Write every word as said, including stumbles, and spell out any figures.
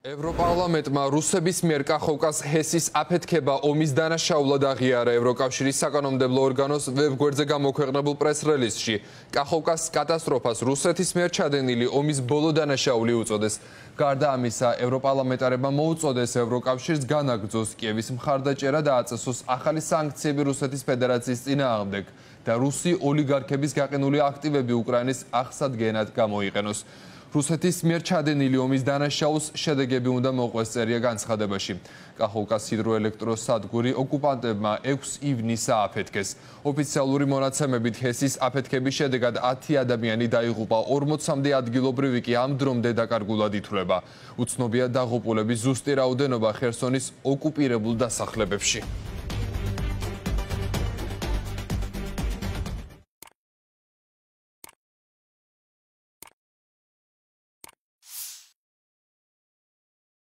ევროპარლამენტმა რუსების მიერ კახოვკას ჰესის აფეთქება ომის დანაშაულად აღიარა ევროკავშირის საკანონმდებლო ორგანოს ვებგვერდზე გამოქვეყნებულ პრეს-რელიზში. კახოვკას კატასტროფას რუსეთის მიერ ჩადენილი ომის ბოლო დანაშაული უწოდეს. გარდა ამისა, ევროპარლამენტარებმა მოუწოდეს ევროკავშირს განაგრძოს კიევის მხარდაჭერა და აწესოს ახალი სანქციები რუსეთის ფედერაციის წინააღმდეგ და რუსი ოლიგარქების გაყინული აქტივები უკრაინის აღსადგენად გამოიყენოს. რუსეთის მიერ ჩადენილი ომის დანაშაულს შედეგები უნდა მოყვეს წერია განცხადებაში. კახოვკას ჰიდროელექტროსადგური ოკუპანტებმა ექვსი ივნისს ააფეთქეს. ოფიციალური მონაცემებით ჰესის აფეთქების შედეგად ათი ადამიანი დაიღუპა, ორმოცამდე ადგილობრივი კი ამ დრომდე დაკარგულად ითვლება. უცნობია დაღუპულების ზუსტი რაოდენობა ხერსონის ოკუპირებულ დასახლებებში.